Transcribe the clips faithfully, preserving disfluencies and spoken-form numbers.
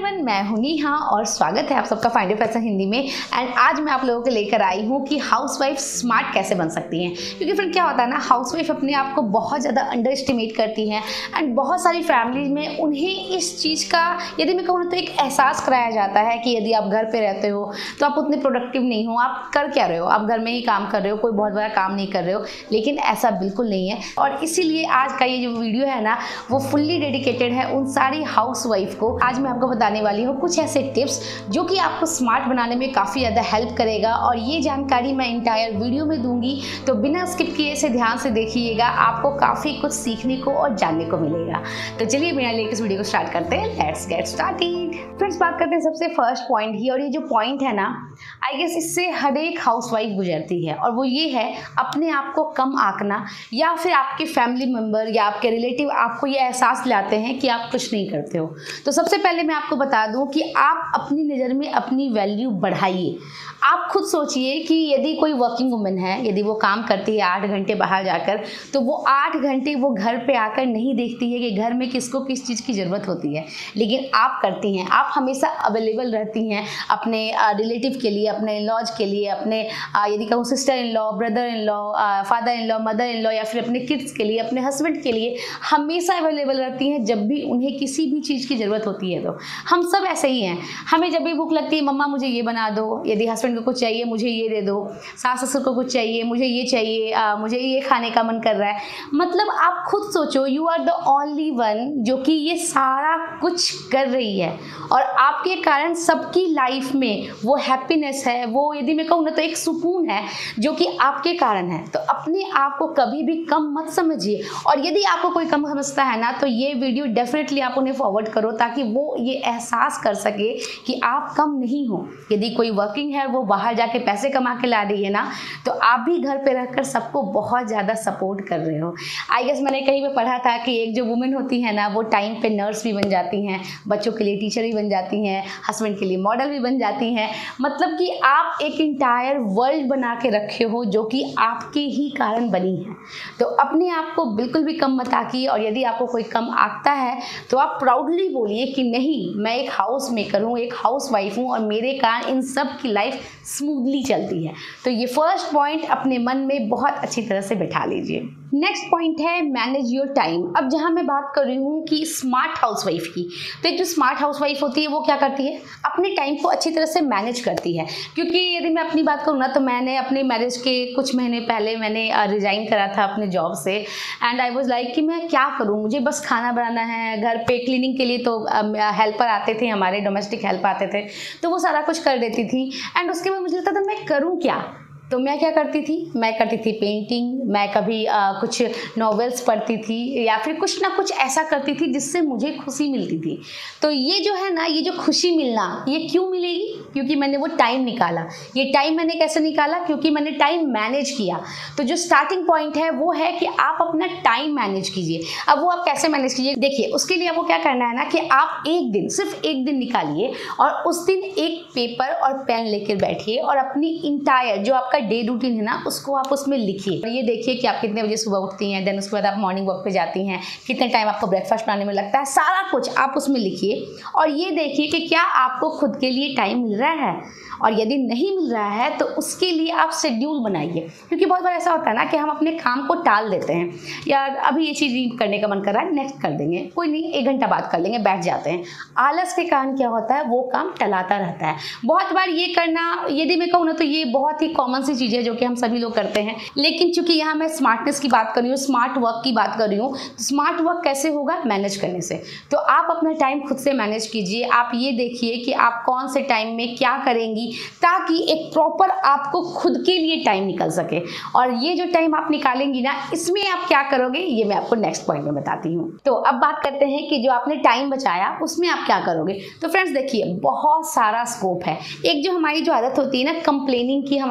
Everyone, मैं हूं नेहा और स्वागत है आप सबका फाइंड योर पैशन हिंदी में। एंड आज मैं आप लोगों को लेकर आई हूं कि हाउसवाइफ स्मार्ट कैसे बन सकती हैं। क्योंकि फिर क्या होता है ना, हाउसवाइफ अपने आप को बहुत ज़्यादा अंडर एस्टिमेट करती हैं एंड बहुत सारी फैमिलीज में उन्हें इस चीज़ का, यदि मैं कहूँ तो एक एहसास कराया जाता है कि यदि आप घर पर रहते हो तो आप उतने प्रोडक्टिव नहीं हो, आप कर क्या रहे हो, आप घर में ही काम कर रहे हो, कोई बहुत बड़ा काम नहीं कर रहे हो। लेकिन ऐसा बिल्कुल नहीं है और इसीलिए आज का ये जो वीडियो है ना वो फुल्ली डेडिकेटेड है उन सारी हाउसवाइफ को। आज मैं आपको बताने वाली हूँ कुछ ऐसे टिप्स जो कि आपको स्मार्ट बनाने में काफ़ी ज़्यादा हेल्प करेगा और ये जानकारी मैं इंटायर वीडियो में दूंगी, तो बिना स्किप किए से ध्यान से देखिएगा, आपको काफ़ी कुछ सीखने को और जानने को मिलेगा। तो चलिए बिना लेकर इस वीडियो को स्टार्ट करते हैं। Let's get started. फ्रेंड्स, बात करते हैं सबसे फर्स्ट पॉइंट ही, और ये जो पॉइंट है ना, आई गेस इससे हर एक हाउसवाइफ गुजरती है, और वो ये है अपने आप को कम आंकना, या फिर आपके फैमिली मेम्बर या आपके रिलेटिव आपको ये एहसास लाते हैं कि आप कुछ नहीं करते हो। तो सबसे पहले मैं आपको बता दूं कि आप अपनी नज़र में अपनी वैल्यू बढ़ाइए। आप खुद सोचिए कि यदि कोई वर्किंग वुमन है, यदि वो काम करती है आठ घंटे बाहर जाकर, तो वो आठ घंटे वो घर पे आकर नहीं देखती है कि घर में किसको किस चीज़ की ज़रूरत होती है, लेकिन आप करती हैं। आप हमेशा अवेलेबल रहती हैं अपने रिलेटिव के लिए, अपने इन लॉज के लिए, अपने यदि कहूँ sister in law, brother in law, father in law, mother in law, या फिर अपने किड्स के लिए, अपने हस्बैंड के लिए हमेशा अवेलेबल रहती हैं जब भी उन्हें किसी भी चीज़ की ज़रूरत होती है। तो हम सब ऐसे ही हैं। हमें जब भी भूख लगती है, मम्मा मुझे ये बना दो, यदि हस्बैंड को कुछ चाहिए मुझे ये दे दो, सास ससुर को कुछ चाहिए मुझे ये चाहिए, आ, मुझे ये खाने का मन कर रहा है। मतलब आप खुद सोचो, you are the only one जो कि ये सारा कुछ कर रही है, और आपके कारण सबकी लाइफ में वो हैप्पीनेस है, वो यदि मैं कहूँ ना तो एक सुकून है जो कि आपके कारण है। तो अपने आप को कभी भी कम मत समझिए, और यदि आपको कोई कम समझता है ना तो ये वीडियो डेफिनेटली आप उन्हें फॉरवर्ड करो ताकि वो ये एहसास कर सके कि आप कम नहीं हो। यदि कोई वर्किंग है, वो बाहर जाके पैसे कमा के ला रही है ना, तो आप भी घर पे रहकर सबको बहुत ज़्यादा सपोर्ट कर रहे हो। आई गेस मैंने कहीं पे पढ़ा था कि एक जो वुमेन होती है ना, वो टाइम पे नर्स भी बन जाती हैं, बच्चों के लिए टीचर भी बन जाती हैं, हस्बैंड के लिए मॉडल भी बन जाती हैं। मतलब कि आप एक इंटायर वर्ल्ड बना के रखे हो जो कि आपके ही कारण बनी है। तो अपने आप को बिल्कुल भी कम मत आंकिए, और यदि आपको कोई कम आंकता है तो आप प्राउडली बोलिए कि नहीं, मैं एक हाउस मेकर हूँ, एक हाउस वाइफ हूँ, और मेरे कारण इन सब की लाइफ स्मूथली चलती है। तो ये फर्स्ट पॉइंट अपने मन में बहुत अच्छी तरह से बैठा लीजिए। नेक्स्ट पॉइंट है मैनेज योर टाइम। अब जहाँ मैं बात कर रही हूँ कि स्मार्ट हाउसवाइफ की, तो एक जो स्मार्ट हाउसवाइफ होती है वो क्या करती है, अपने टाइम को अच्छी तरह से मैनेज करती है। क्योंकि यदि मैं अपनी बात करूँ ना, तो मैंने अपने मैरिज के कुछ महीने पहले मैंने रिज़ाइन करा था अपने जॉब से, एंड आई वाज लाइक कि मैं क्या करूँ, मुझे बस खाना बनाना है, घर पे क्लीनिंग के लिए तो हेल्पर आते थे, हमारे डोमेस्टिक हेल्प आते थे, तो वो सारा कुछ कर देती थी। एंड उसके बाद मुझे लगता था मैं करूँ क्या। तो मैं क्या करती थी, मैं करती थी पेंटिंग, मैं कभी आ, कुछ नॉवेल्स पढ़ती थी, या फिर कुछ ना कुछ ऐसा करती थी जिससे मुझे खुशी मिलती थी। तो ये जो है ना, ये जो खुशी मिलना, ये क्यों मिलेगी, क्योंकि मैंने वो टाइम निकाला। ये टाइम मैंने कैसे निकाला, क्योंकि मैंने टाइम मैनेज किया। तो जो स्टार्टिंग पॉइंट है वो है कि आप अपना टाइम मैनेज कीजिए। अब वो आप कैसे मैनेज कीजिए, देखिए उसके लिए आपको क्या करना है ना कि आप एक दिन, सिर्फ एक दिन निकालिए, और उस दिन एक पेपर और पेन लेकर बैठिए, और अपनी इंटायर जो आपका डे रूटीन है ना उसको आप उसमें लिखिए। और ये देखिए कि आप कितने बजे सुबह उठती हैं, देन उसके बाद आप मॉर्निंग वॉक पे जाती हैं, कितने टाइम आपको ब्रेकफास्ट बनाने में लगता है, सारा कुछ आप उसमें लिखिए। और ये देखिए कि क्या आपको खुद के लिए टाइम मिल रहा है, और यदि नहीं मिल रहा है तो उसके लिए आप शेड्यूल बनाइए। क्योंकि बहुत बार ऐसा होता है ना कि हम अपने काम को टाल देते हैं, या अभी ये चीज़ करने का मन कर रहा है, नेक्स्ट कर देंगे, कोई नहीं एक घंटा बाद कर लेंगे, बैठ जाते हैं। आलस के कारण क्या होता है, वो काम टलाता रहता है। बहुत बार ये करना, यदि मैं कहूँ ना तो ये बहुत ही कॉमन सी चीज़ है जो कि हम सभी लोग करते हैं। लेकिन चूंकि यहाँ मैं स्मार्टनेस की बात कर रही हूँ, स्मार्ट वर्क की बात कर रही हूँ, तो स्मार्ट वर्क कैसे होगा, मैनेज करने से। तो आप अपना टाइम खुद से मैनेज कीजिए। आप ये देखिए कि आप कौन से टाइम में क्या करेंगी, ताकि एक प्रॉपर आपको खुद के लिए टाइम निकल सके। और ये जो टाइम आप निकालेंगी ना, इसमें आप क्या करोगे ये मैं आपको नेक्स्ट पॉइंट में बताती हूँ। तो अब बात करते हैं कि जो आपने टाइम बचाया उसमें आप क्या करोगे। तो फ्रेंड्स देखिए, बहुत सारा स्कोप है। एक जो हमारी जो आदत होती है ना कंप्लेनिंग की, हमारा जो एक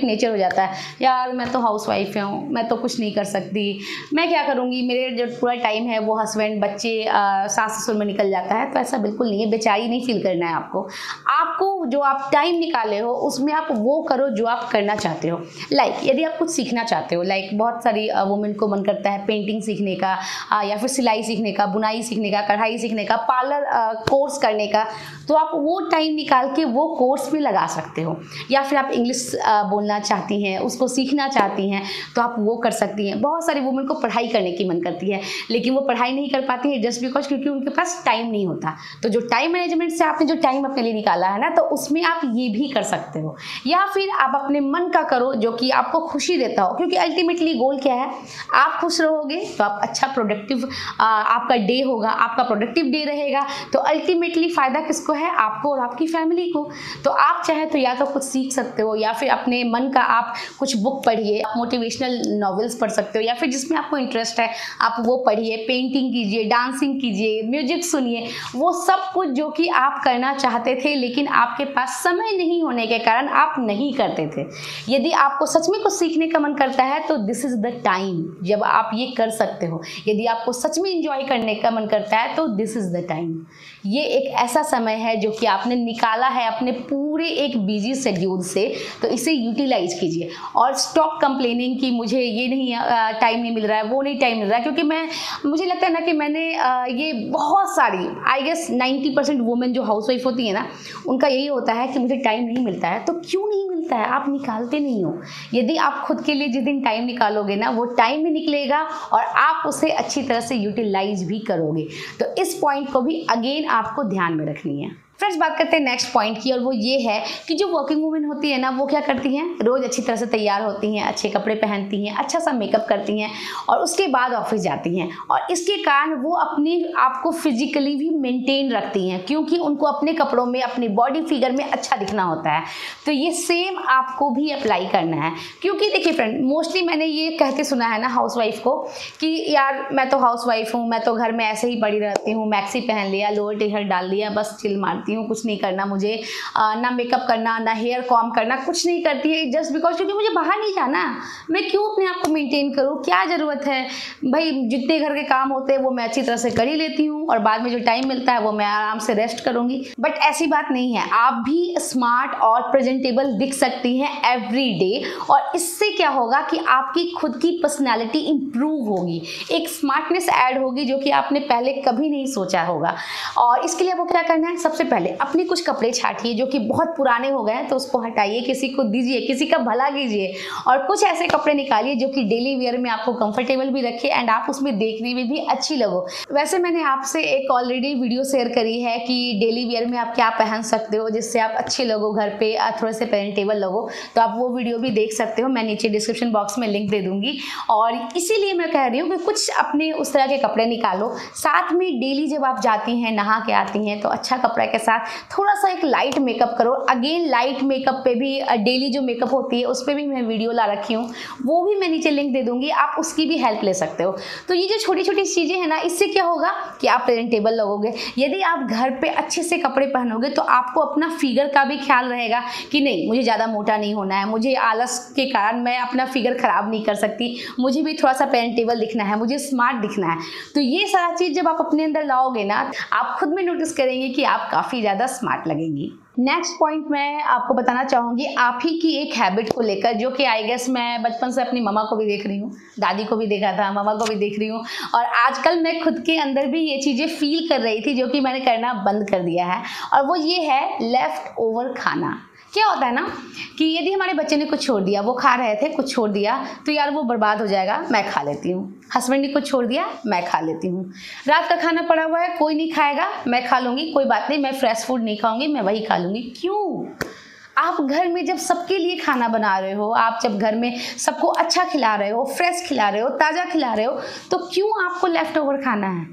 नेचर हो जाता है, यार मैं तो हाउस वाइफ हूँ, मैं तो कुछ नहीं कर सकती, मैं क्या करूँगी, मेरे जो पूरा टाइम है वो हस्बैंड बच्चे सास ससुर में निकल जाता है। तो ऐसा बिल्कुल नहीं है, बेचारी नहीं फील करना है आपको। आपको जो आप टाइम निकाले हो उसमें आप वो करो जो आप करना चाहते हो। लाइक like, यदि आप कुछ सीखना चाहते हो, लाइक like, बहुत सारी वुमेन को मन करता है पेंटिंग सीखने का, आ, या फिर सिलाई सीखने का, बुनाई सीखने का, कढ़ाई सीखने का, पार्लर कोर्स करने का, तो आप वो टाइम निकाल के वो कोर्स में लगा सकते हो। या फिर आप इंग्लिश बोलना चाहती हैं, उसको सीखना चाहती हैं, तो आप वो कर सकती हैं। बहुत सारी वुमेन को पढ़ाई करने की मन करती है, लेकिन वो पढ़ाई नहीं कर पाती है जस्ट बिकॉज क्योंकि उनके पास टाइम नहीं होता। तो जो टाइम मैनेजमेंट से आपने जो टाइम अपने लिए निकाला है ना, तो उसमें आप ये भी कर सकते हो। या फिर आप अपने मन का करो जो कि आपको खुशी देता हो, क्योंकि अल्टीमेटली गोल क्या है, आप खुश रहोगे तो आप अच्छा प्रोडक्टिव आपका डे होगा, आपका प्रोडक्टिव डे रहेगा, तो अल्टीमेटली फ़ायदा किसको है, आपको और आपकी फैमिली को। तो आप चाहे तो या तो कुछ सीख सकते हो, या फिर अपने मन का आप कुछ बुक पढ़िए, आप मोटिवेशनल नॉवेल्स पढ़ सकते हो, या फिर जिसमें आपको इंटरेस्ट है आप वो पढ़िए, पेंटिंग कीजिए, डांसिंग कीजिए, म्यूजिक सुनिए, वो सब कुछ जो कि आप करना चाहते थे लेकिन आपके पास समय नहीं होने के कारण आप नहीं करते थे। यदि आपको सच में कुछ सीखने का मन करता है तो दिस इज़ द टाइम जब आप ये कर सकते हो। यदि आपको सच में एंजॉय करने का मन करता है तो दिस इज़ द टाइम। ये एक ऐसा समय है जो कि आपने निकाला है अपने पूरे एक बिजी शेड्यूल से, तो इसे यूटिलाइज कीजिए। और स्टॉप कंप्लेनिंग कि मुझे ये नहीं टाइम नहीं मिल रहा है, वो नहीं टाइम मिल रहा है, क्योंकि मैं मुझे लगता है ना कि मैंने आ, ये बहुत सारी I guess ninety percent women जो हाउस वाइफ होती है ना, उनका यही होता है कि मुझे टाइम नहीं मिलता है। तो क्यों नहीं मिलता है, आप निकालते नहीं हो। यदि आप खुद के लिए जिस दिन टाइम निकालोगे ना, वो टाइम भी निकलेगा और आप उसे अच्छी तरह से यूटिलाइज भी करोगे। तो इस पॉइंट को भी अगेन आपको ध्यान में रखनी है। फ्रेंड्स, बात करते हैं नेक्स्ट पॉइंट की, और वो ये है कि जो वर्किंग वुमेन होती है ना, वो क्या करती हैं, रोज़ अच्छी तरह से तैयार होती हैं, अच्छे कपड़े पहनती हैं, अच्छा सा मेकअप करती हैं और उसके बाद ऑफिस जाती हैं। और इसके कारण वो अपने आप को फिजिकली भी मेंटेन रखती हैं, क्योंकि उनको अपने कपड़ों में, अपनी बॉडी फिगर में अच्छा दिखना होता है। तो ये सेम आपको भी अप्लाई करना है, क्योंकि देखिए फ्रेंड, मोस्टली मैंने ये कहते सुना है ना हाउस वाइफ को कि यार मैं तो हाउस वाइफ हूँ, मैं तो घर में ऐसे ही पड़ी रहती हूँ, मैक्सी पहन लिया, लोअर टी शर्ट डाल लिया, बस चिल मारती हूँ, कुछ नहीं करना मुझे, आ, ना मेकअप करना, ना हेयर कॉम करना, कुछ नहीं करती है जस्ट बिकॉज क्योंकि मुझे बाहर नहीं जाना। मैं क्यों अपने आप को मेंटेन करूँ, क्या ज़रूरत है भाई, जितने घर के काम होते हैं वो मैं अच्छी तरह से कर ही लेती हूँ और बाद में जो टाइम मिलता है वो मैं आराम से रेस्ट करूँगी। बट ऐसी बात नहीं है, आप भी स्मार्ट और प्रेजेंटेबल दिख सकती हैं एवरी डे, और इससे क्या होगा कि आपकी खुद की पर्सनैलिटी इंप्रूव होगी, एक स्मार्टनेस ऐड होगी जो कि आपने पहले कभी नहीं सोचा होगा। और इसके लिए आपको क्या करना है, सबसे पहले अपने कुछ कपड़े छाटिए जो कि बहुत पुराने हो गए हैं, तो उसको हटाइए, किसी को दीजिए, किसी का भला कीजिए, और कुछ ऐसे कपड़े निकालिए जो कि डेली वेयर में आपको कंफर्टेबल भी रखे एंड आप उसमें देखने में भी अच्छी लगो। वैसे मैंने आपसे एक ऑलरेडी वीडियो शेयर करी है कि डेली वेयर में आप क्या पहन सकते हो जिससे आप अच्छे लगो, घर पे थोड़े से प्रेजेंटेबल लगो, तो आप वो वीडियो भी देख सकते हो, मैं नीचे डिस्क्रिप्शन बॉक्स में लिंक दे दूंगी। और इसीलिए मैं कह रही हूँ कि कुछ अपने उस तरह के कपड़े निकालो, साथ में डेली जब आप जाती हैं, नहा के आती हैं, तो अच्छा कपड़ा के साथ थोड़ा सा एक लाइट मेकअप करो। अगेन लाइट मेकअप पे भी, डेली जो मेकअप होती है उस पर भी मैं वीडियो ला रखी हूँ, वो भी मैं नीचे लिंक दे दूंगी, आप उसकी भी हेल्प ले सकते हो। तो ये जो छोटी छोटी चीज़ें हैं ना, इससे क्या होगा कि आप प्रेजेंटेबल लगोगे। यदि आप घर पे अच्छे से कपड़े पहनोगे तो आपको अपना फिगर का भी ख्याल रहेगा कि नहीं, मुझे ज़्यादा मोटा नहीं होना है, मुझे आलस के कारण मैं अपना फिगर ख़राब नहीं कर सकती, मुझे भी थोड़ा सा प्रेजेंटेबल दिखना है, मुझे स्मार्ट दिखना है। तो ये सारा चीज़ जब आप अपने अंदर लाओगे ना, आप खुद में नोटिस करेंगे कि आप काफ़ी ज़्यादा स्मार्ट लगेंगी। नेक्स्ट पॉइंट मैं आपको बताना चाहूँगी आप ही की एक हैबिट को लेकर, जो कि आई गेस मैं बचपन से अपनी मम्मा को भी देख रही हूँ, दादी को भी देखा था, मम्मा को भी देख रही हूँ, और आजकल मैं खुद के अंदर भी ये चीज़ें फील कर रही थी जो कि मैंने करना बंद कर दिया है। और वो ये है लेफ़्ट ओवर खाना। क्या होता है ना कि यदि हमारे बच्चे ने कुछ छोड़ दिया, वो खा रहे थे, कुछ छोड़ दिया, तो यार वो बर्बाद हो जाएगा, मैं खा लेती हूँ। हस्बैंड ने कुछ छोड़ दिया, मैं खा लेती हूँ। रात का खाना पड़ा हुआ है, कोई नहीं खाएगा, मैं खा लूँगी, कोई बात नहीं, मैं फ्रेश फूड नहीं खाऊंगी, मैं वही खा लूँगी। क्यों? आप घर में जब सबके लिए खाना बना रहे हो, आप जब घर में सबको अच्छा खिला रहे हो, फ्रेश खिला रहे हो, ताज़ा खिला रहे हो, तो क्यों आपको लेफ्ट ओवर खाना है?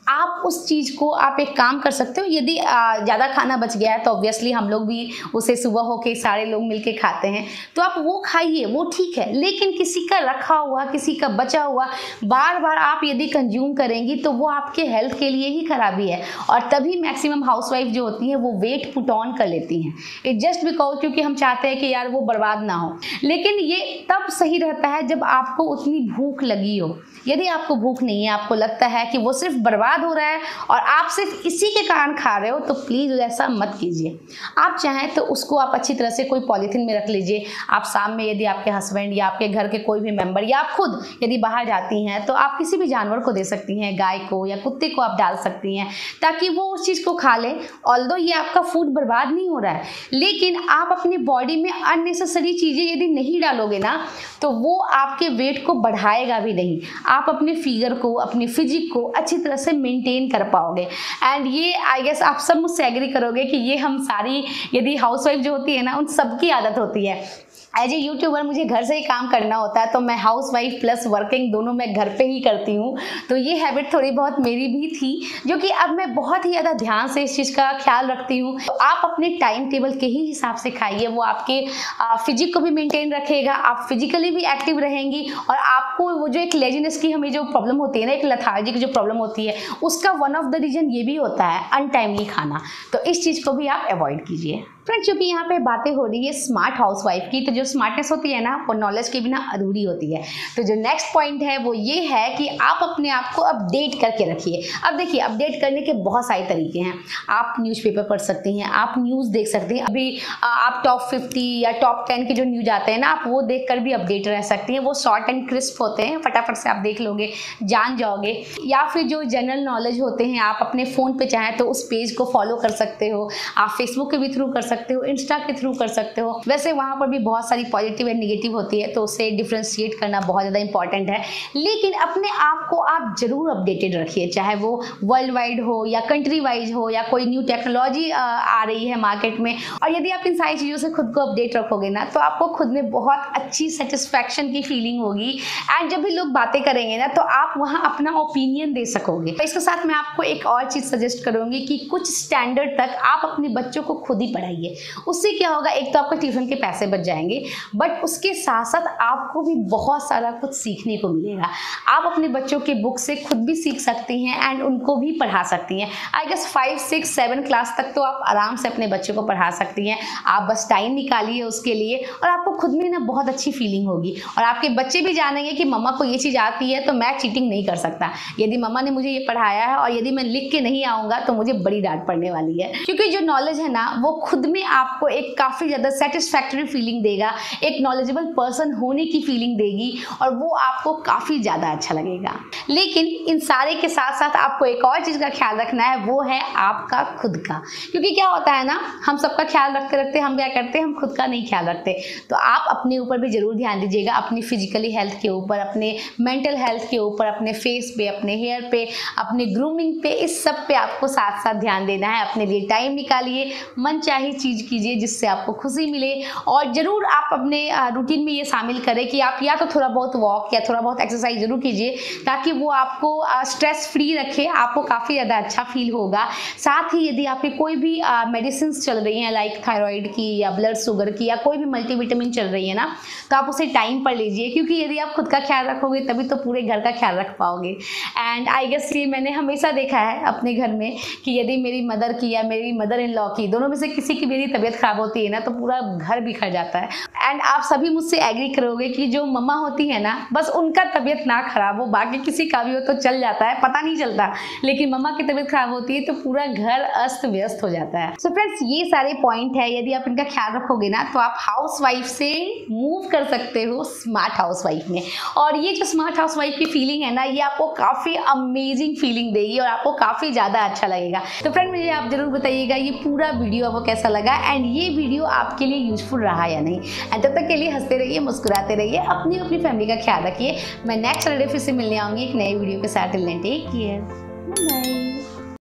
आप उस चीज़ को आप एक काम कर सकते हो, यदि ज़्यादा खाना बच गया है तो ऑब्वियसली हम लोग भी उसे सुबह होके सारे लोग मिलके खाते हैं, तो आप वो खाइए, वो ठीक है। लेकिन किसी का रखा हुआ, किसी का बचा हुआ बार बार आप यदि कंज्यूम करेंगी तो वो आपके हेल्थ के लिए ही खराबी है। और तभी मैक्सिमम हाउसवाइफ जो होती हैं वो वेट पुट ऑन कर लेती हैं, इट जस्ट बिकॉज क्योंकि हम चाहते हैं कि यार वो बर्बाद ना हो। लेकिन ये तब सही रहता है जब आपको उतनी भूख लगी हो। यदि आपको भूख नहीं है, आपको लगता है कि वो सिर्फ बर्बाद हो रहा है और आप सिर्फ इसी के कारण खा रहे हो, तो प्लीज़ ऐसा मत कीजिए। आप चाहें तो उसको आप अच्छी तरह से कोई पॉलीथीन में रख लीजिए। आप शाम में यदि आपके हस्बैंड या आपके घर के कोई भी मेंबर या आप खुद यदि बाहर जाती हैं तो आप किसी भी जानवर को दे सकती हैं, गाय को या कुत्ते को आप डाल सकती हैं, ताकि वो उस चीज़ को खा ले। ऑल्दो ये आपका फूड बर्बाद नहीं हो रहा है, लेकिन आप अपनी बॉडी में अननेसेसरी चीज़ें यदि नहीं डालोगे ना तो वो आपके वेट को बढ़ाएगा भी नहीं। आप अपने फिगर को, अपनी फिजिक को अच्छी तरह से मेंटेन कर पाओगे। एंड ये आई गेस आप सब मुझसे एग्री करोगे कि ये हम सारी यदि हाउसवाइफ जो होती है ना, उन सबकी आदत होती है। एज ए यूट्यूबर मुझे घर से ही काम करना होता है, तो मैं हाउस वाइफ प्लस वर्किंग दोनों मैं घर पे ही करती हूँ। तो ये हैबिट थोड़ी बहुत मेरी भी थी, जो कि अब मैं बहुत ही ज़्यादा ध्यान से इस चीज़ का ख्याल रखती हूँ। तो आप अपने टाइम टेबल के ही हिसाब से खाइए, वो आपके फिजिक को भी मेंटेन रखेगा, आप फिजिकली भी एक्टिव रहेंगी और आपको वो जो एक लेजीनेस की हमें जो प्रॉब्लम होती है ना, एक लथार्जी की जो प्रॉब्लम होती है, उसका वन ऑफ द रीज़न ये भी होता है अनटाइमली खाना। तो इस चीज़ को भी आप अवॉइड कीजिए। फ्रेंड्स, चूँकि यहाँ पे बातें हो रही है स्मार्ट हाउसवाइफ की, तो जो स्मार्टनेस होती है ना वो नॉलेज के बिना अधूरी होती है। तो जो नेक्स्ट पॉइंट है वो ये है कि आप अपने आप को अपडेट करके रखिए। अब देखिए, अपडेट करने के बहुत सारे तरीके हैं। आप न्यूज़पेपर पढ़ सकती हैं, आप न्यूज़ देख सकती हैं। अभी आप टॉप फिफ्टी या टॉप टेन के जो न्यूज आते हैं ना, आप वो देख कर भी अपडेट रह सकती हैं। वो शॉर्ट एंड क्रिस्प होते हैं, फटाफट से आप देख लोगे, जान जाओगे। या फिर जो जनरल नॉलेज होते हैं, आप अपने फ़ोन पर चाहें तो उस पेज को फॉलो कर सकते हो। आप फेसबुक के भी थ्रू कर सकते हो, इंस्टा के थ्रू कर सकते हो। वैसे वहाँ पर भी बहुत सारी पॉजिटिव एंड निगेटिव होती है, तो उससे डिफ्रेंशिएट करना बहुत ज़्यादा इंपॉर्टेंट है। लेकिन अपने आप को आप जरूर अपडेटेड रखिए, चाहे वो वर्ल्ड वाइड हो या कंट्री वाइज हो या कोई न्यू टेक्नोलॉजी आ रही है मार्केट में। और यदि आप इन सारी चीज़ों से खुद को अपडेट रखोगे ना, तो आपको खुद में बहुत अच्छी सेटिस्फैक्शन की फीलिंग होगी। एंड जब भी लोग बातें करेंगे ना, तो आप वहाँ अपना ओपिनियन दे सकोगे। तो इसके साथ मैं आपको एक और चीज़ सजेस्ट करूँगी कि कुछ स्टैंडर्ड तक आप अपने बच्चों को खुद ही पढ़ाइए। उससे क्या होगा, एक तो आपका ट्यूशन के पैसे बच जाएंगे, बट उसके साथ साथ आपको भी बहुत सारा कुछ सीखने को मिलेगा। आप अपने बच्चों के बुक से खुद भी सीख सकती हैं एंड उनको भी पढ़ा सकती हैं। I guess five six seven class तक तो आप आराम से अपने बच्चों को पढ़ा सकती हैं। आप बस टाइम निकालिए उसके लिए और आपको खुद में ना बहुत अच्छी फीलिंग होगी। और आपके बच्चे भी जानेंगे कि मम्मा को ये चीज़ आती है तो मैं चीटिंग नहीं कर सकता। यदि मम्मा ने मुझे ये पढ़ाया है और यदि मैं लिख के नहीं आऊँगा तो मुझे बड़ी डांट पड़ने वाली है। क्योंकि जो नॉलेज है ना, वो खुद में आपको एक काफ़ी ज़्यादा सेटिस्फैक्टरी फीलिंग देगा, एक नॉलेजेबल पर्सन होने की फीलिंग देगी और वो आपको काफ़ी ज़्यादा अच्छा लगेगा। लेकिन इन सारे के साथ साथ आपको एक और चीज़ का ख्याल रखना है, वो है आपका खुद का। क्योंकि क्या होता है ना, हम सबका ख्याल रखते रखते हम क्या करते हैं, हम खुद का नहीं ख्याल रखते। तो आप अपने ऊपर भी ज़रूर ध्यान दीजिएगा, अपनी फिजिकली हेल्थ के ऊपर, अपने मेंटल हेल्थ के ऊपर, अपने फेस पे, अपने हेयर पे, अपने ग्रूमिंग पे, इस सब पे आपको साथ साथ ध्यान देना है। अपने लिए टाइम निकालिए, मनचाही चीज़ कीजिए जिससे आपको खुशी मिले। और ज़रूर आप अपने रूटीन में ये शामिल करें कि आप या तो थोड़ा बहुत वॉक या थोड़ा बहुत एक्सरसाइज ज़रूर कीजिए, ताकि वो आपको स्ट्रेस फ्री रखे, आपको काफ़ी ज़्यादा अच्छा फील होगा। साथ ही यदि आपकी कोई भी मेडिसिन चल रही हैं, लाइक थायराइड की या ब्लड शुगर की या कोई भी मल्टीविटामिन चल रही है ना, तो आप उसे टाइम पर लीजिए। क्योंकि यदि आप खुद का ख्याल रखोगे तभी तो पूरे घर का ख्याल रख पाओगे। एंड आई गेस ये मैंने हमेशा देखा है अपने घर में कि यदि मेरी मदर की या मेरी मदर इन लॉ की, दोनों में से किसी की मेरी तबीयत खराब होती है ना, तो पूरा घर बिखर जाता है। एंड आप सभी मुझसे एग्री करोगे कि जो मम्मा होती है ना, बस उनका तबीयत ना खराब हो, बाकी किसी का भी हो तो चल जाता है, पता नहीं चलता। लेकिन मम्मा की तबीयत खराब होती है तो पूरा घर अस्त व्यस्त हो जाता है। सो so फ्रेंड्स, ये सारे पॉइंट है, यदि आप इनका ख्याल रखोगे ना, तो आप हाउसवाइफ से मूव कर सकते हो स्मार्ट हाउसवाइफ में। और ये जो स्मार्ट हाउसवाइफ की फीलिंग है ना, ये आपको काफ़ी अमेजिंग फीलिंग देगी और आपको काफ़ी ज़्यादा अच्छा लगेगा। तो फ्रेंड, मुझे आप जरूर बताइएगा ये पूरा वीडियो आपको कैसा लगा एंड ये वीडियो आपके लिए यूजफुल रहा या नहीं। एंड तब तक के लिए हंसते रहिए, मुस्कुराते रहिए, अपनी अपनी फैमिली का ख्याल रखिए। मैं नेक्स्ट सैटरडे फिर से मिलने आऊँगी एक नई वीडियो के साथ। Take care, bye.